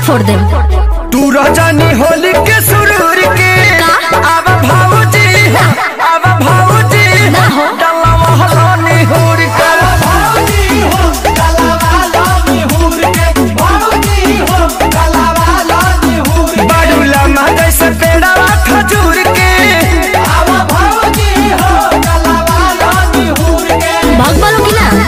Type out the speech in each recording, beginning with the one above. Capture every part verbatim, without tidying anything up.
फोड़ दे। तू रजनी होली के सुरूर के अब भाऊजी अब भाऊजी डला महलानी हुर के भाऊजी हो डला महलानी हुर के भाऊजी हो डला महलानी हुर बड़ूला मादै से पेड़ा खजूर के अब भाऊजी हो डला महलानी हुर के भाग बालो की ना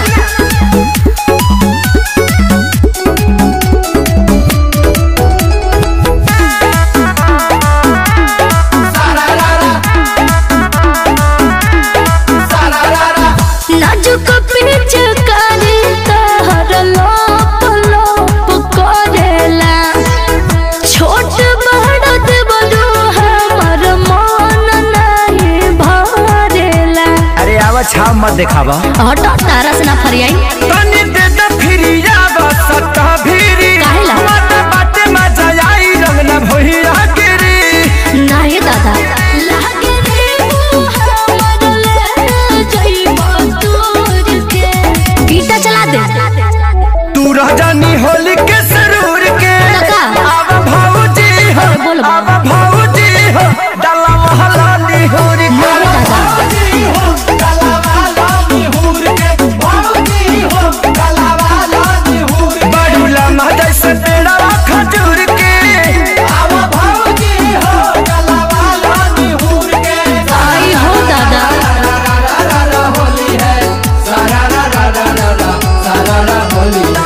छाव मत देखावा हटो तारा से ना फरियाई तनी दे दे फिरिया बस त भिरी काहेला मत बाटे मजा आई रंग ना भइया गिरी नाही दादा लागे रे हमर ले जइबो दूर के पीटा चला दे तू रजनी होली के सुरूर के अब भाऊजी हो अब भाऊजी हो डला महलानी हुर के भाऊजी हो डला महलानी हुर के भाऊजी हो डला महलानी हुर बड़ूला मादै से पेड़ा खजूर के अब भाऊजी हो डला महलानी हुर के आई हो दादा होली है सारा रा रा रा रा सारा रा होली है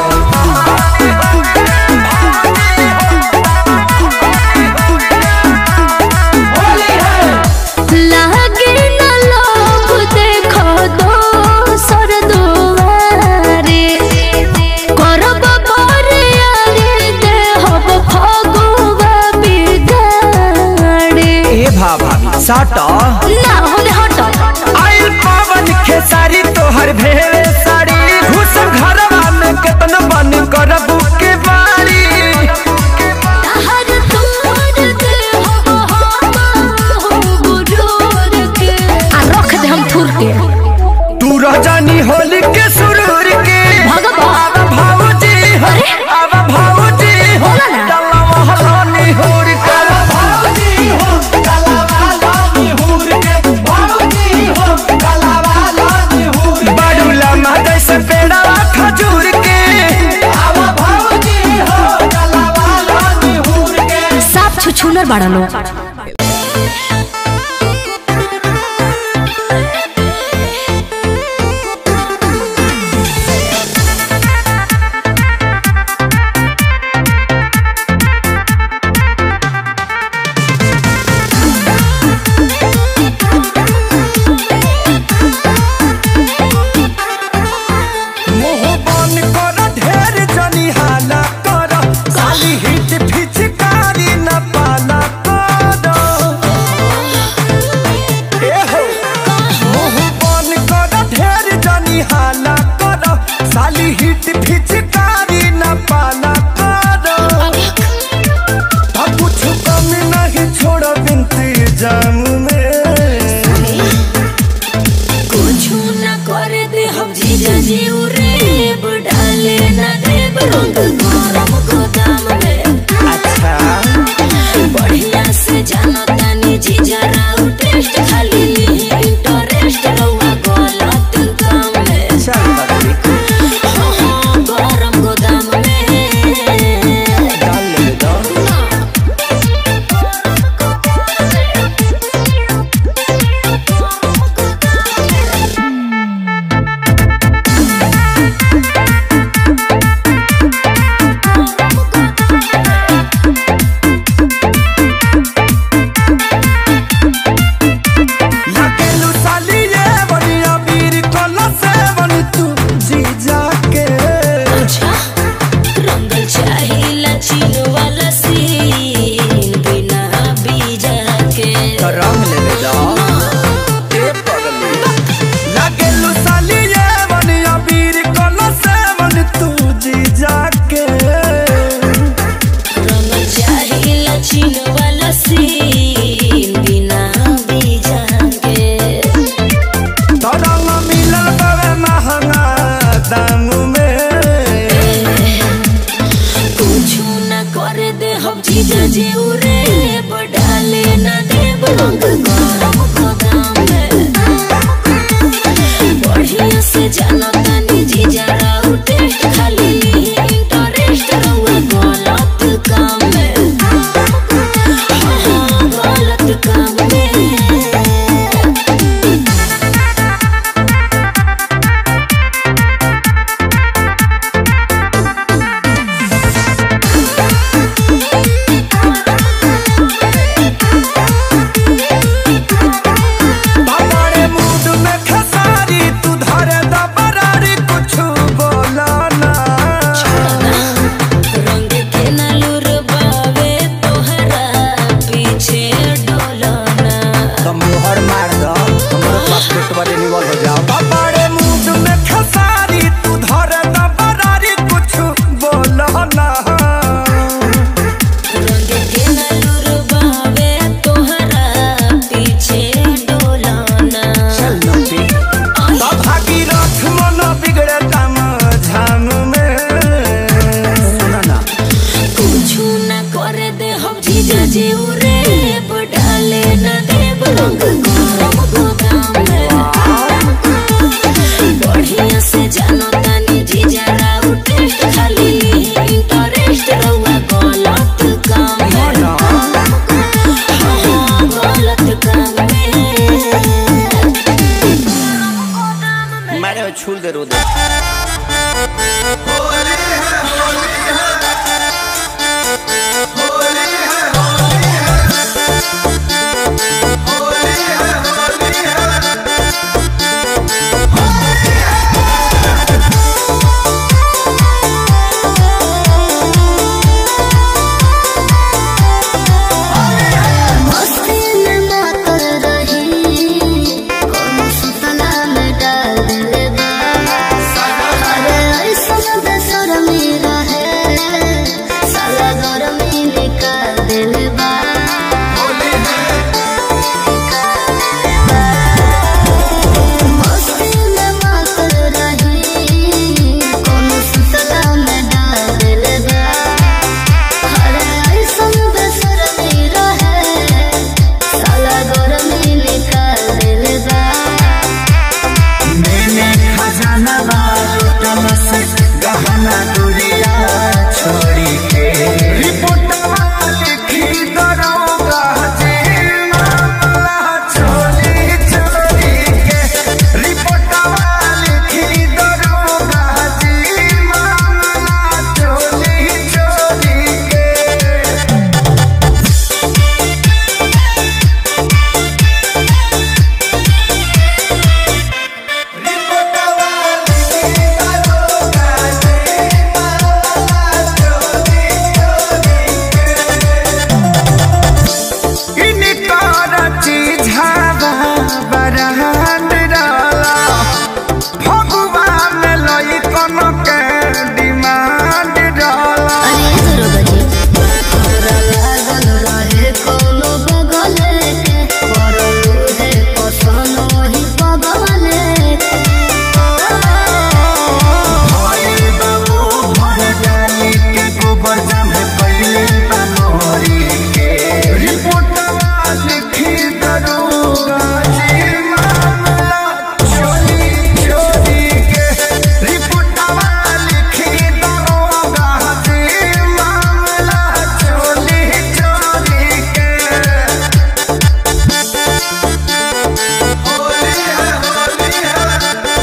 साटा ना होले हटो आइल पावन खेसारी तोहर भेवे साड़ी घुसम घरवा में केतन बन करबू के बारी तहर तोर दे हो हो गुरूर के आ रख दे हम थुर के तू रजनी होली के सुरूर के भगवा अब भाऊजी हो अब भाऊजी हो डला महलानी हुर के भाऊजी हो डला महलानी हुर के भाऊजी हो डला महलानी हुर बड़ूला मादै से पेड़ा खजूर के अब भाऊजी हो डला महलानी हुर के साफ छुछुनर बड़ा लोग हिट फिचकारी न पाला कर जीजा जी उरे बढ़ाले न देव रंग गरम गोदाम में बढ़िया से जानो तनी जीजा राउटे खाली इंटरेस्ट रहुआ गलत काम में हाँ गलत काम में छूल दे रो दे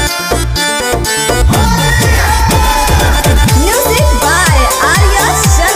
Music by Arya Sharma.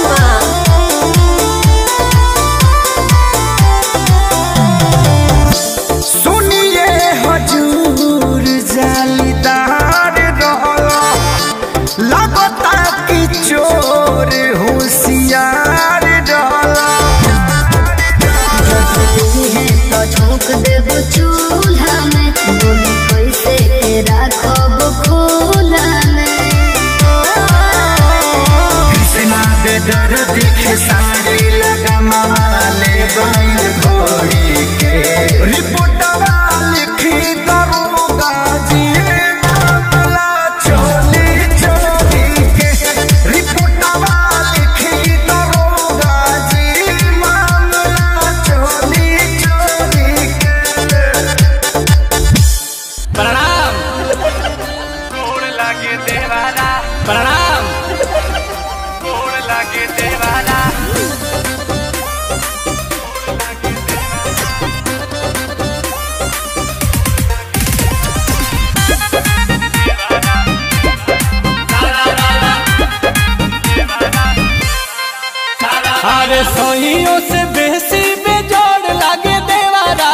अरे सहियों से बेसी बेजोड़ लागे देवारा।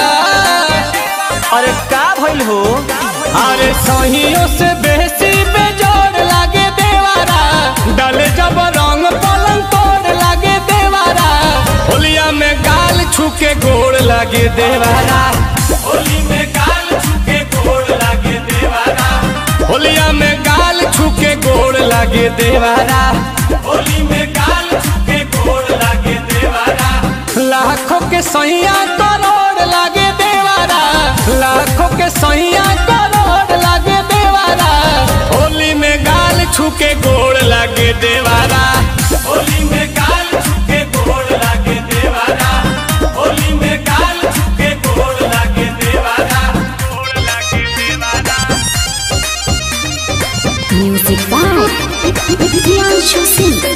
अरे का भइल हो? अरे सहियों से बेसी बेजोड़ लागे देवारा। डाले जब रंग पलंग तोड़ लागे देवारा। होलिया में गाल छुके गोड़ लागे देवारा। होली में गाल छुके गोड़ लागे देवारा। होलिया में गाल छुके गोड़ लागे देवारा। होली में गाल छुके गोड़ लागे देवारा। लाखों के सैया करोड़ लागे देवारा। लाखों के सैया करोड़ लागे देवारा। होली में गाल छुके गोड़ लागे देवारा। होली में गाल छुके गोड़ लागे देवारा। होली में गाल छुके गोड़ लागे देवारा। गोड़ लागे देवारा। Music by Priyanshu Singh.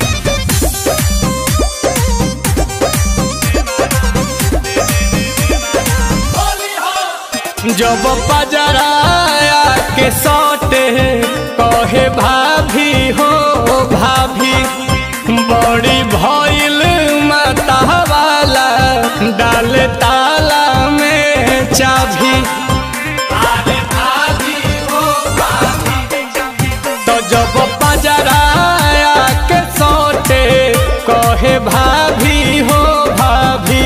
जब पजराया के सौटे कहे भाभी हो भाभी। बड़ी भइल माता वाला डाल ताला में चाभी। अरे भाभी हो भाभी। तो जब पजराया के सौटे कहे भाभी हो भाभी।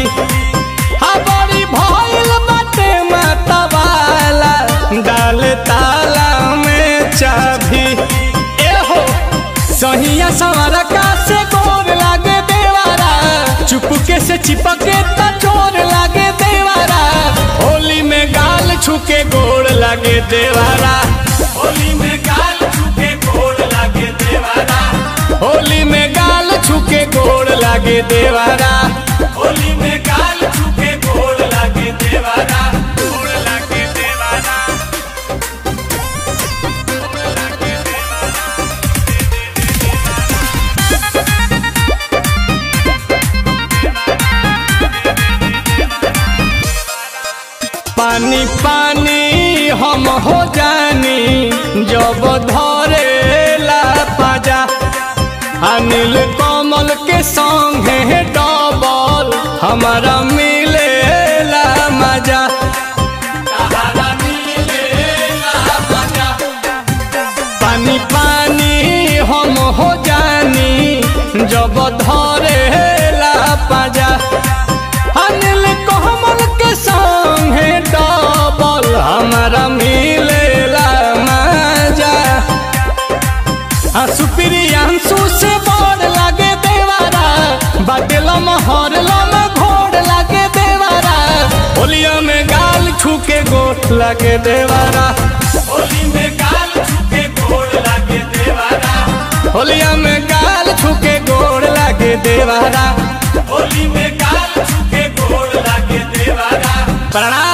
डाल ताला में चाभी। ए हो सहिया सवारा का से गोर लागे देवारा। चुपके से चिपके त चोर लागे देवारा। होली में गाल छुके गोड़ लागे देवारा। होली में गाल छुके गोड़ लागे देवारा। होली में गाल छुके गोड़ लागे देवारा। होली में गाल छुके गोड़ लागे देवारा। गोड़ लागे देवारा। पानी पानी हम हो जानी जब धरे ला पाजा। अनिल कमल के संगे डबल हमारा मिले ला मजा। पानी पानी हम हो जानी जब धरे ला पाजा। अनिल कमल के संगे डबल हमारा मिलेला मजा। सुप्रियांशु से बड़ लागे देवारा। बाटेला महर लम घोड़ लागे देवारा। होलिया में गाल छुके गोड़ लागे देवारा। होली में गाल छुके गोड़ लागे देवारा। होलिया में गाल छुके गोड़ लागे देवारा। होली में गाल छुके गोड़ लागे देवारा। प्रणाम।